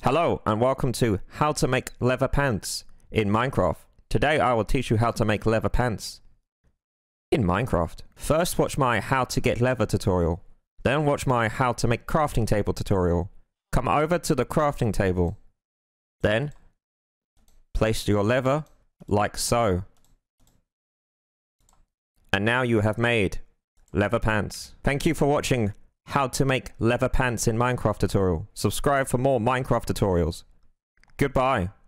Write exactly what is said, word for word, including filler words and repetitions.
Hello and welcome to how to make leather pants in Minecraft. Today I will teach you how to make leather pants in Minecraft. First watch my how to get leather tutorial, then watch my how to make crafting table tutorial. Come over to the crafting table, then place your leather like so. And now you have made leather pants. Thank you for watching how to make leather pants in Minecraft tutorial. Subscribe for more Minecraft tutorials. Goodbye.